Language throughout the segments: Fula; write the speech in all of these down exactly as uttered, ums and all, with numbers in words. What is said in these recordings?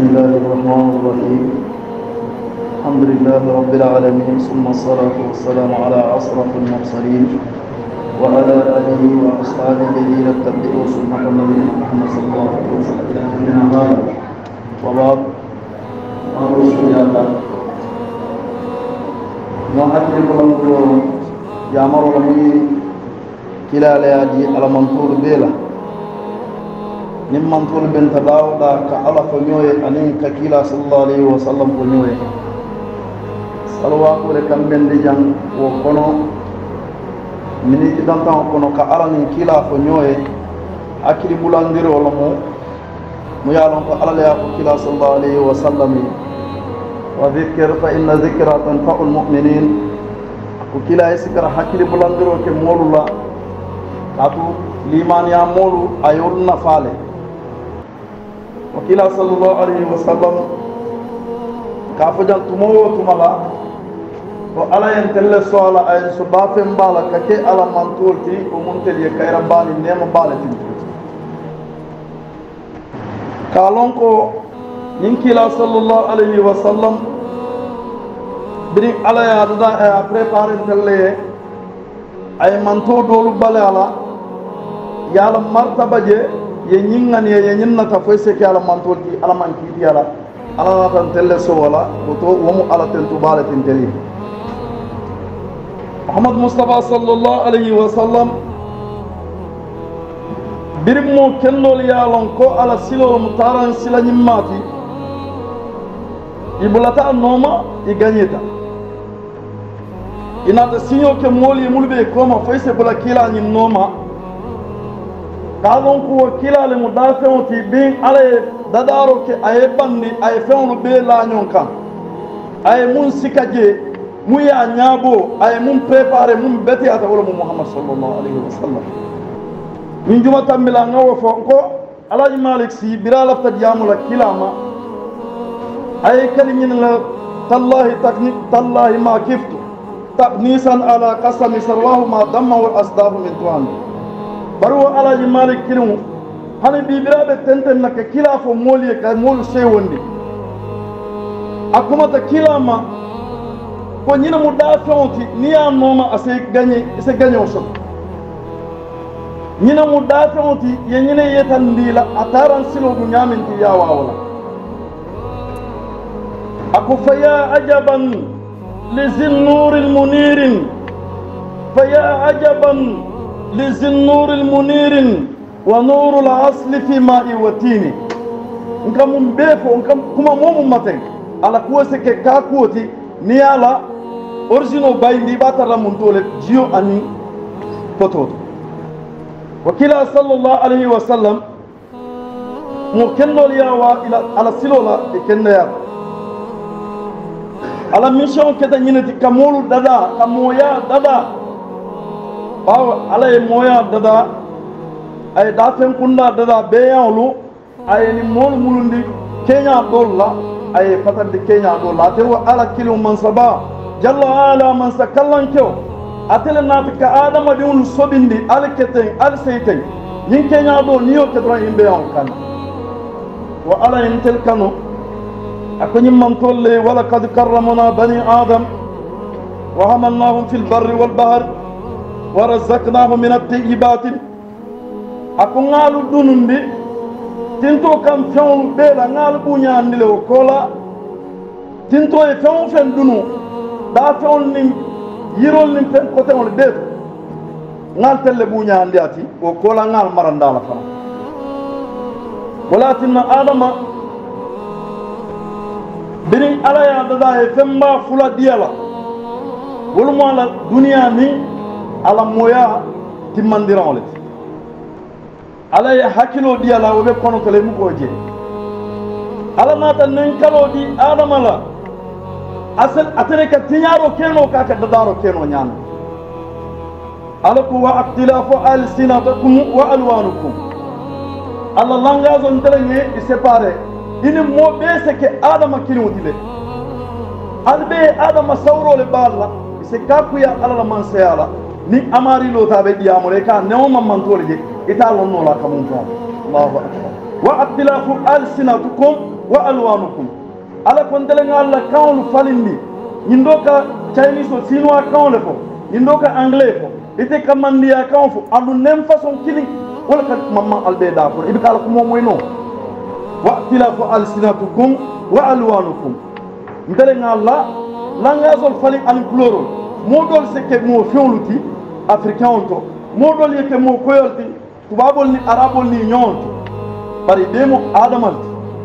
الله الرحمن الرحيم الحمد لله رب العالمين ثم الصلاة والسلام على أشرف المرسلين وعلى آله وأصحابه الذين اتبعوا سنة نبينا محمد صلى الله عليه وسلم وبعد رسول الله ما أكرم الله يا مر لمي كلا ليادي على منطور بيلا نم منطور بنت داودا كألا فنيوي أنين ككلا صلى الله عليه وسلم فنيوي salwa ko le kam ben de jang wo kono mini dan tan kono ka ala ni kila fo nyoye akiri bulandire wala mo mo yalon ko ala ya ko kila sallallahu alaihi wa sallam wa dhikr fa inna dhikra tanfa'ul mu'minin ko kila isikara hakili bulandiro ke molula atu liman ya molu ayol na fale wa kila sallallahu alaihi wa sallam ka fo jang tumo tumala ko ala yen telle sola ay so bafem bala kake ala mantulti ko muntel ye kayra bani nema bala tinti kalon ko ninkila sallallahu alaihi wa sallam biri ala ya da ay préparer telle ay manto dolu bala ala yala martaba je ye nyingani ye nyinna ta foyse ke ala mantulti ala man kiti ala ala tan telle sola ko to womu ala tentu bala tinteli Muhammad Mustafa sallallahu alayhi wa sallam birim mo kendol yalon ko ala silo mutaran sila nyimmati ibulata noma i gagneta inata sinyo ke moli mulbe koma fayse bula kila nyin noma kalon ko kila le mudafeon ti bin ala dadaro ke ay bandi ay fewno be la nyon kan ay mun sikaje mu ya ñaabo ay mum préparé mum beti ata wala mu Muhammad sallallahu alaihi wasallam min juma tambila ngawo fo ko alaji malik si bira lafta jamula kilama ay kalimin la tallahi taknik tallahi ma kiftu taqnisan ala qasami sarwahu ma damma wal asdafu min tuwan baru alaji malik kilu hani bi bira be tenten nak kila fo moli ka mol sewondi akuma ta kilama ko ñina mu da fewti ni ya noma ase gagné ase gagné o so ñina mu da fewti ye ñina yetan ndila ataran silo du ñaminti ya wawla ako faya ajaban li zinnur al munir faya ajaban li zinnur al munir wa nur al asl fi ma'i wa tini ngam mbefo ngam kuma momu maten ala ko se ke ka koti ni ala original bayndi batara mun tole jio ani poto wakila sallallahu alaihi wasallam mo kendol ya wa ila ala silola e kenda ya ala mission keda nyinati kamolu dada kamoya dada baw ala e moya dada ay dafen kunda dada beyanlu ay ni mol mulundi kenya dolla ay patande kenya dolla te wa ala kilo mansaba jalla ala man sakallan kew atele natika adama de un sobindi alketen alsayten yin kenya do niyo ke dran imbe on kan wa ala intel kanu akoni man tolle wala kad karramna bani adam wa hamalnahum fil barri wal bahr wa razaqnahum min at-tayyibat akungalu dunundi tinto kam fewn bela ngal bunya andile o kola tinto e fewn fen dunu da fewn nin yirol nin fen kote on beto ngal telle buña andi ati o kola ngal maranda la fana walakin adama bini ala ya dada e femba fula diala wolu mo ala dunia ni ala moya timandira on let ala ya hakilo diala o be kono tele mu ko je ala mata nin kalo di adama la asal atene ka tinyaro keno ka ka dadaro keno nyana alaku wa ikhtilafu alsinatakum wa alwanukum alla langazo ntelenge isepare ini mo bese ke adama kinu dile albe adama sawro le balla ise kaku ya alla man sayala ni amari lo tabe diamore ka neoma mantole je ita lonno la kamun fa Allahu akbar wa ikhtilafu alsinatakum wa alwanukum ala kontelenga alla kawlu falindi ñindoka chinese o chinois kawle fo ñindoka anglais fo ite kamandiya kaw fo adu nem façon kili wala ka mamma albe da ko ibi kala ko mo moy no wa tilafu alsinatukum wa alwanukum ntelenga alla langazol fali an couleur modol seke mo fioluti africain to modol yeke mo koyolti tubabol ni arabol ni ñonto bari demo adamal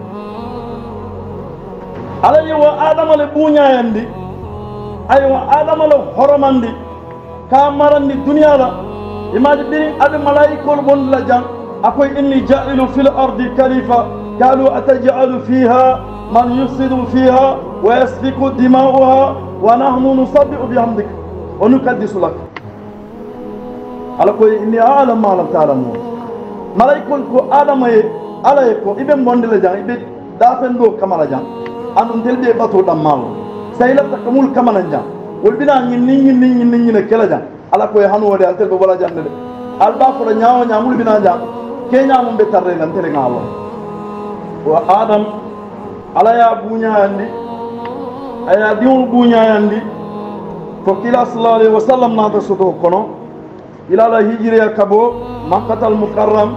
ala yewa adama le buñayandi aywa adama le horomandi ka marandi duniya la imaji biri abe malaikol bon la jang akoy inni ja'ilu fil ardi khalifa qalu ataj'alu fiha man yufsidu fiha wa yasfiku dima'uha wa nahnu nusabbihu bihamdik wa nukaddisu lak ala koy inni a'lamu ma lam ta'lamu malaikol ko adama ye ala ye ko ibe monde la jang ibe dafen do kamala jang anum delbe bato dam malo sayla takamul kamala jang wol bina ñinni ñinni ñinni ñine kela jang ala koy hanu wode altel bo wala jande de alba ko ñaawo ñaamul bina jang ke ñaamum be tarre lan tele ngalo wa adam ala ya buña andi aya diwul buña andi ko kila sallallahu alaihi wasallam na ta soto kono ila la hijriya kabo makkatal mukarram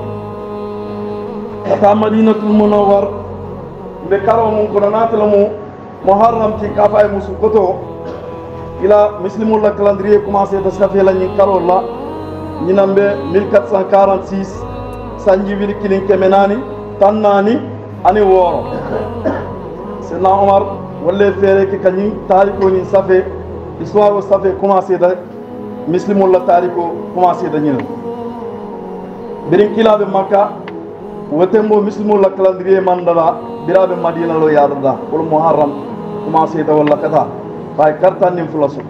ta madinatul munawwar be karo mun kono natala mu muharram ti kafa musu koto ila muslimul la calendrier commencé de safer la ni karo la ni nambe mille quatre cent quarante-six sanji wil kilin kemenani tannani ani woro c'est na Omar wala fere ki kany tariko ni safe histoire o safe commencé de muslimul la tariko commencé de ñina birin kilabe makka wotembo muslimul la calendrier mandala birabe madina lo yarda wal muharram commencé de wala kata bay karta nim fulasu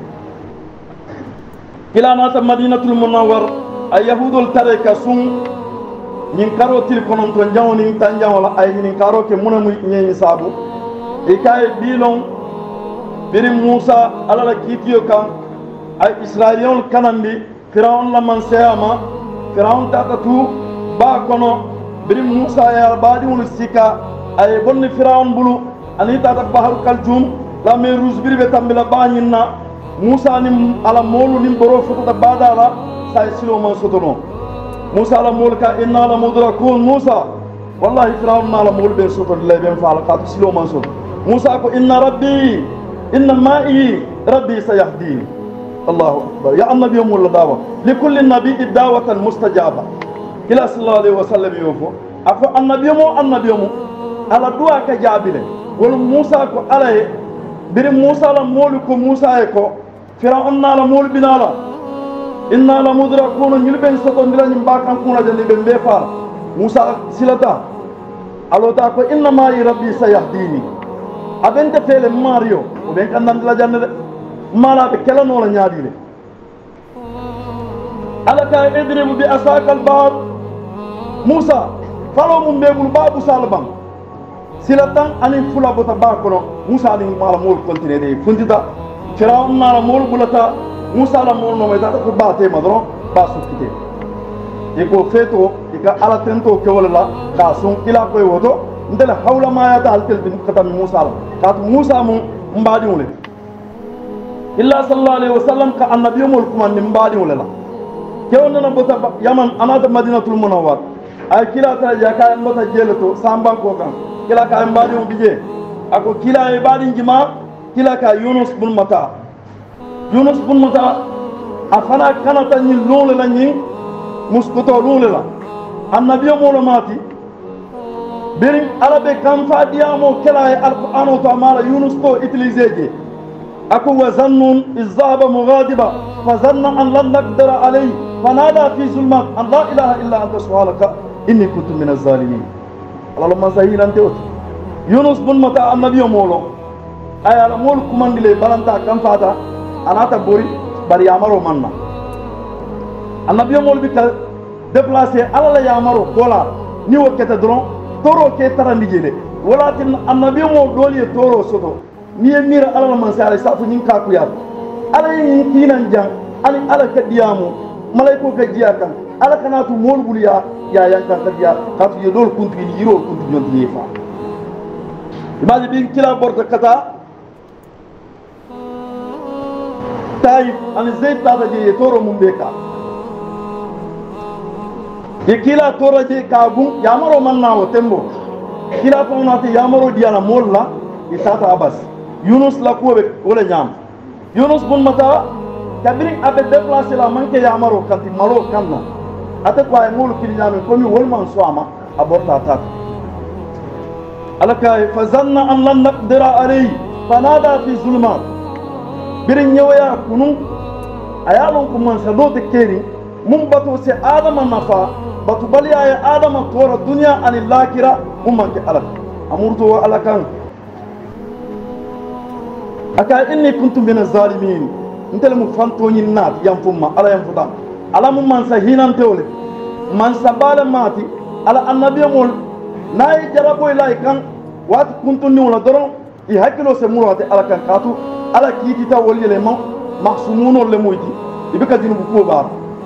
kilanata madinatul munawwar ay yahudul tarika sum ñin karo til konon to jawni tan jawla ay ñin karo ke munamu ñeñi sabu e kay bilon birim musa alala kitiyo kam ay israiliyol kanandi firaun la man sayama firaun tatatu ba kono birim musa ya badi won sika ay bonni firaun bulu ani tata bahar kaljum la me rouge biribe tambila bañinna musa ni ala molu ni boro foto da badala say silo man sotono musa la mol ka inna la mudrakun musa wallahi firaun ma la mol be soto le ben faala ka silo man soto musa ko inna rabbi inna ma'i rabbi sayahdini allahu akbar ya annabi yawmul dawa li kulli nabiyyi da'watan mustajaba ila sallallahu alaihi wasallam yofo ako annabi mo annabi mo ala du'a ka jabile wal musa ko alaye biri musa la molu ko musa e ko firaun na la mol binala inna la mudrakuna ñilben soto ndila ñim bakan kuna jandi be be fa musa silata alota ko inna ma rabbi sayahdini abente fele mario o ben kan ndila jande de mala be kala no la nyaadile alaka idribu bi asaka al bab musa falo mum bebul babu salbam silatan ani fula bota ba kono musa ni mala mol continue de fundita firaun na la mol bulata musa la mol no meta ko bate madro ba sukite e ko feto e ka ala tento ke wala ka sun ila ko woto ndela hawla ma ya ta altel bin khatam musa la ka musa mu mbadi wala illa sallallahu alaihi wasallam ka annabi mol kuma ni mbadi wala la ke wonna na bota yaman anata madinatul munawwar ay kila ta ya ka mbota jeleto samban ko kan kila ka mbadi mo bije ako kila e badi jima kila ka yunus bin mata yunus bin mata afana kanata ni lole la ni muskuto lole la annabi mo lo mati birin arabe kam fa diamo kila e alquran to amara yunus ko utiliser je ako wa zannun izaba mughadiba fa zanna an lan naqdara alayhi fanada fi zulmat an la ilaha illa anta subhanaka inni kuntu min az-zalimin allahumma sahilan tawt yunus bin mata annabi mo lo ayala mol kumandile balanta kam fata anata bori bari yamaro manna annabi mol bi ka déplacer ala la yamaro dola ni wokete dron toro ke tarandi jele wala tin annabi mo doli toro soto ni mira ala man sa ala safu nyin ka ku ya ala yin kinan jang ali ala ka diamu malaiko ka jiya kan ala kanatu mol bul ya ya yan ka diya ka tu yedol kuntu ni yiro kuntu nyon ni fa imaji bin kila borta kata Taif ani Zayd tata je ye toro mum be ka ye kila tora je ka gun yamaro manna o tembo kila to nati yamaro diana molla e tata Abbas Yunus la ko be wala nyam Yunus bun mata kabiri abe déplacer la manke yamaro kanti malo kanno ate ko ay mulu kili nyame ko mi wolman soama aborta tata alaka fazanna an lan naqdira alayhi fanada fi zulumat birin yawaya kunu ayalon ko man sa dote keri mum bato se adama nafa batu bali ay adama tora dunya anil lakira mum man ke alak amurto wa alakan aka inni kuntum min az-zalimin ntel mu fanto nyin nat yam fumma ala yam futam ala mum man sa hinan tewle man sabala mati ala annabiyul nay jarabo ilay kan wat kuntum ni wala doron i hakilo se murate ala kan katu ala kiitita wol yele ma mahsumunol le moyti ibika dinu ko bar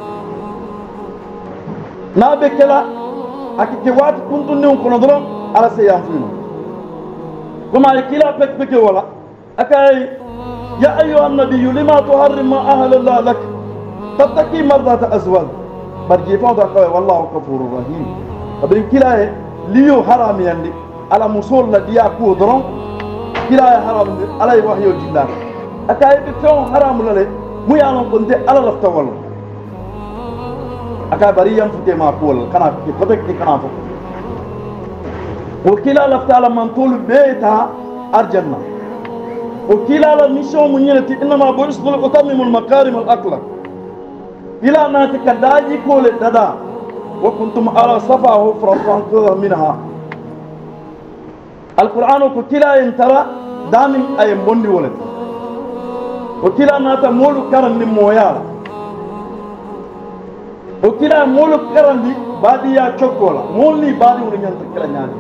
na be kala akike wat kuntu ne ko nodoro ala se yam fino kuma kila pek pek wala akay ya ayyuha an-nabiy lima tuharrim ma ahalla Allah lak tattaki mardat azwaj barji fa da ko wallahu ghafurur rahim abin kila liyo haram yandi ala musul la diya ko doron kila ya haram ala wahyo dillah akay bi taw haram la le mu ya non konte ala la tawal akay bari yam fute ma ko kana ki fotek ki kana fo o kila la taala man tul beeta arjanna o kila la mission mu ñelati inma burislu utammimul makarim al aqla ila na ta kadaji ko le dada wa kuntum ala safahu farqan minha القرآن كتلا ينترى دامن أي موندي ولد وكلا ناتا مولو كرن دي مويالا وكلا مولو كرن دي بادي يا چوكولا مولي بادي ولي نانتا كلا نادي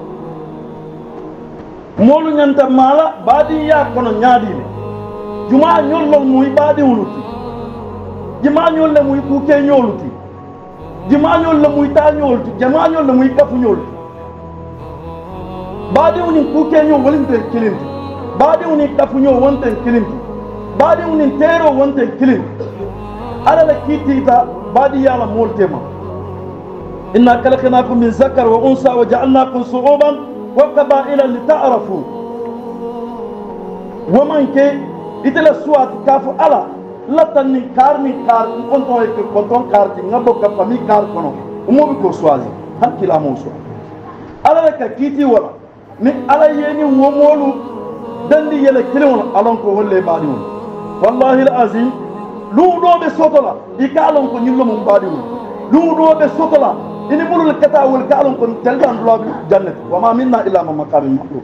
مولو نانتا مالا بادي يا كونو نادي لي جماع نيول لول موي بادي ولوتي جماع نيول لموي كوكي نيولوتي جماع نيول لموي تا نيولوتي جماع نيول لموي كفو نيولوتي baadi woni kukeño wolinte kilinti baadi woni kafuño wonten kilinti baadi woni teero wonten kilinti ala la kiitita baadi yala moltema inna khalaqnakum min zakar wa unsa wa ja'alnakum shu'uban wa qaba'ila lita'arafu woman ke itela suwat kafu ala latan ni karni kar konton e konton karti ngabo ka fami kar kono umobi ko swazi hakkila mo so ala ka kiiti wala ni ala yeni womolu dandi yele kilon alon ko wolle baadi won wallahi alazim luudo be sotola di kalon ko nyillo mum baadi won luudo be sotola ini bulul kata wol kalon ko teldan lo bi jannat wa ma minna illa ma maqamin mahdud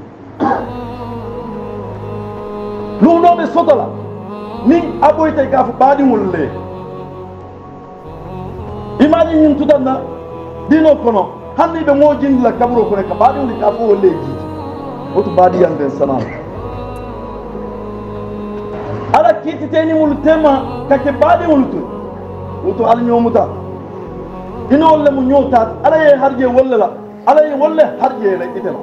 luudo be sotola ni aboyte ka fu baadi won le imagine ñun tudanna dino kono hanni be mo jindi la kaburo ko ne ka baadi won ka fu wolle ji otu baadi yande salam ala kiti teni mul tema kake baadi wulutu otu al nyomuta ino wolle mu nyota ala ye harje wolle la ala ye wolle harje la itela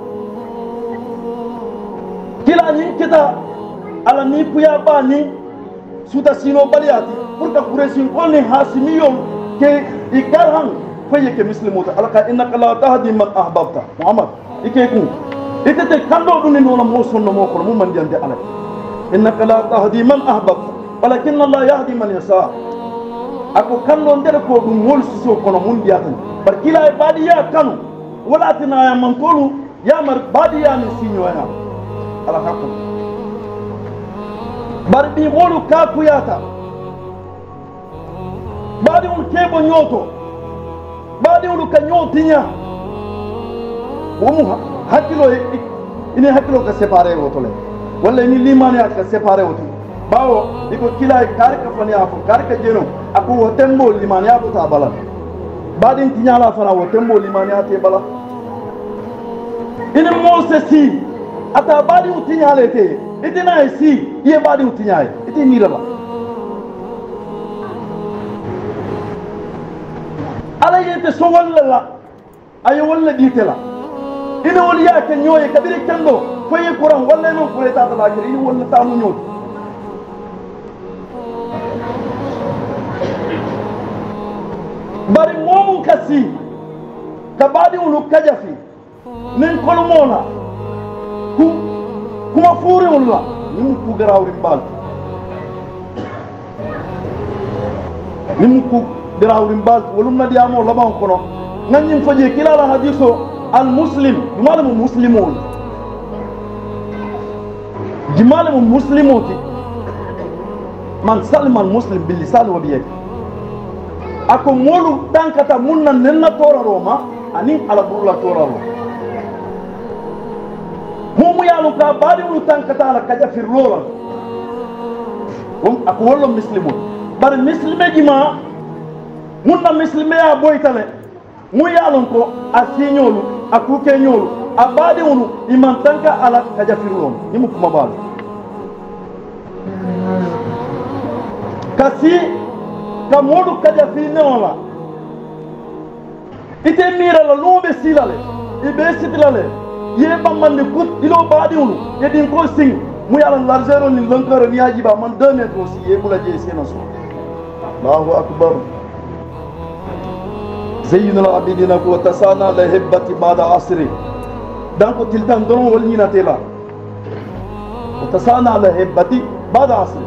kila ni kita ala ni puya ba ni suta sino baliati pour ka kuresin on ni hasimiyo ke ikarhan faye ke muslimota ala ka innaka la tahdi man ahbabta muhammad ike ku itete kando dun no mo sonno mo ko mo man jande ala innaka la tahdi man ahbabta walakin allah yahdi man yasha ako kando ndere ko dum wol siso kono mun diatan bar kila e badiya kanu wala tina ya man tolu ya mar badiya ni sinyo ya ala hakku bar bi wolu ka kuyata badi un kebo nyoto badi un ka nyotinya womu hakkilo ine hakkilo ka séparé woto le walla ni limani ka séparé woto bawo iko kila kar ka fani afo kar ka jeno ako wotembo limani ya ta bala badin tinyala fana wotembo limani ya te bala ine mo se si ata badi utinyala te itina si ye badi utinyala iti mira ba ala yete so walla la ay walla ditela ina wol yaake ñoye kabiri kendo foye kuran walla non ko ta ta kiri ni walla ta mu ñot bari momu kasi ka badi ulu kajafi nin kolmona ku kuma furi ulla ni ku garawri bal ni ku garawri bal wolum na diamo laban kono ngani faje kilala hadiso al muslim jumal mu muslimun jumal mu muslimoti man salima al muslim bil lisan wa bi yadi ako molu tankata munna nenna tora roma ani ala burla tora roma mumu yalu ka bari ulu tankata ala kaja firrola um ako wollo muslimun bar muslime jima munna muslime ya boytale mu yalon ko asinyolu akuke nyolu abadi ulu iman tanka ala kaja firrola nimu kuma bal kasi ka modu kaja fi neola ite mira la lobe silale ibe sitilale ye bamande kut ilo badi ulu ye din ko sing mu yala largero ni lankara ni ajiba man deux mètres aussi ye bula je seno so Allahu akbar zayyinul abidina ko tasana la hibbati ba'da asri dan ko tiltan don wal ni na tela tasana la hibbati ba'da asri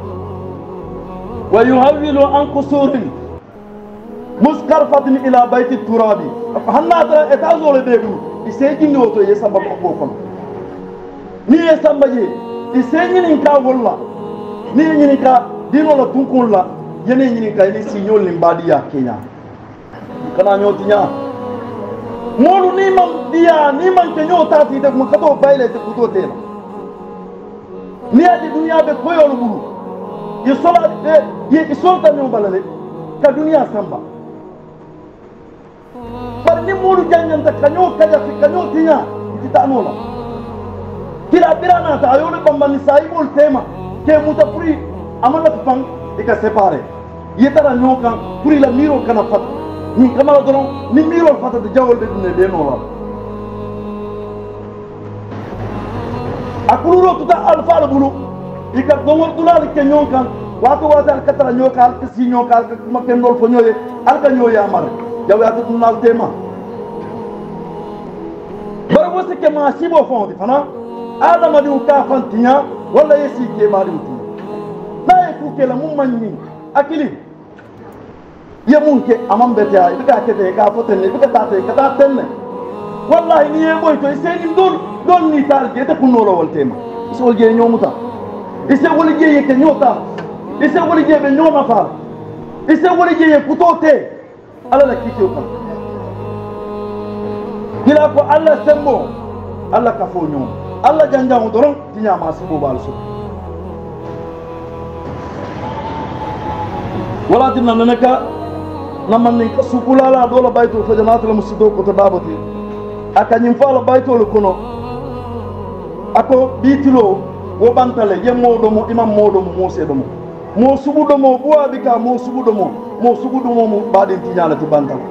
ويهول عن قصور مسكرفة إلى بيت التراب فهنا ترى إتازول بيجو إسيجين لوتو يسمى بقوكم ني يسمى جي إسيجين إنكا ولا ني إنكا دينو لا تنكون لا يني إنكا يني سينيول لمباديا كينيا كنا نيوتينيا مولو نيمان ديا نيمان كنيو تاتي دك مكتو بايلة تكتو تيلا نيا دي دنيا بكويو لبولو يصلا يصلا من بالله كدنيا سامبا فرني مولو جانن تكنيو كذا في كنيو تينا تتانولا كلا بيرانا تايول بمبني سايبول تيما كي متفري امانا تفان اكا سيباري يترى نيوكا فري لا ميرو كنا فات ني كمالا درون ني ميرو فات جاول بدنا دينولا اكلورو تتا الفا البلو ika gongor dulal ke nyonkan wato wata al katara nyokal ke si nyokal ke kuma ken dol fo nyoye al ka nyoya mar jaw ya to nal tema bar wosse ke ma sibo fondi fana adama di ka fantinya wala yesi ke mari uti na e ku ke la mum manni akili ye mun ke amam bete ay ka ke te ka foten ne ka ta te ka ta tenne wallahi ni e boy to seni dol don ni tar ke te kunno wal tema isol je nyomuta ise woli jeye ke nyota ise woli jeye be nyoma fa ise woli jeye kutote ala la kike ko kila ko alla sembo alla ka fo nyom alla janja mo doron tinya ma sibo bal so wala dinna nanaka namman ni sukula la do la bayto fa janatul musido ko to dabati akanyim fa la bayto lo kono ako bitilo wo bantale ye modo mo imam modo mo mose do mo mo subudo mo bo abika mo subudo mo mo subudo mo mo bade tinyala ti bantal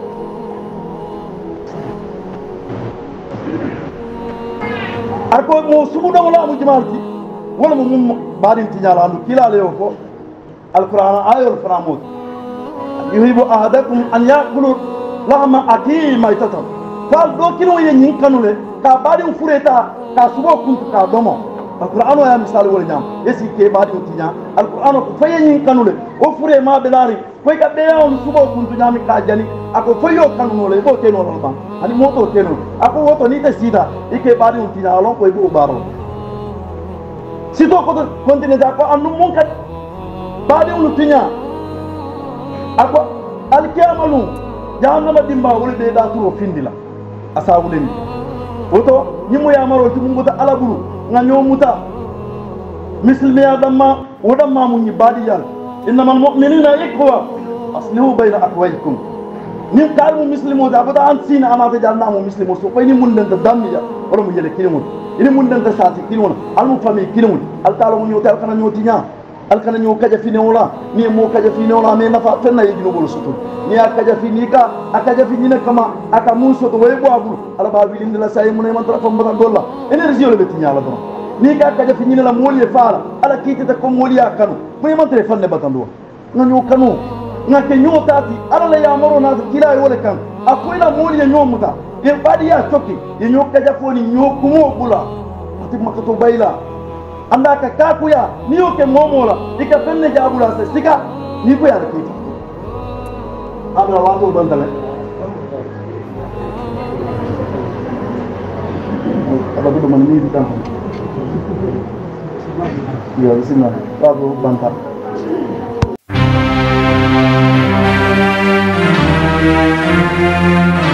ako mo subudo wala mo jimalti wala mo mum bade tinyala andu kila le ko alquran ayol framut yuhibu ahadakum an yaqulu lahma aki maitatan fal do kilo ye nyin kanule ka bade fureta ka subo kuntu ka domo القرآن يا مثال ولنام يسي كبار يوتينا القرآن كفاية كانوا o fure ma belari koy ka be on subo kuntu nyami ka jani ako foyo kanu le bo teno lo ban ani moto teno ako woto ni te sida ike bari on tina lon koy bo baro sito ko kontine da ko anu mun kat bari on tinya ako al kiyamalu jahannama dimba wole de da turo findila asabu den woto nyimo ya maro ti mun gota ala buru nga muta mislimiya damma wodamma mun badi yal innamal mu'minuna ikhwa aslihu bayna akhwaykum nin kalmu muslimo da bada an sina amata jalna mu muslimo so koy ni mun den da dammiya wala mu yele kilimun ini mun den da sati kilimun al mu fami kilimun al talo mu nyotal kana nyoti nya alkana ñoo kaja fine wala ni mo kaja fine wala me nafa fenna yejino bol sutu ni akaja fini ka akaja fini ne kama aka mun soto way bo abul ala ba wilinde la say mun man trafam ba dolla énergie le beti ñala don ni ka akaja fini la moli e fala ala kitita ko moli akanu mun man tre fanne batando na ñoo kanu na ke ñoo tati ala la ya maro na kila wala kan akoy la moli e ñoo muta e badi ya tokki e ñoo kaja foni ñoo kumo bula ati makato bayla anda ka kakuya ni yo ke momola ika fenne jabula se sika ni ko ya da kiti abra wato bandale aba gudu man ni bitan ya bismillah wato banta Thank you.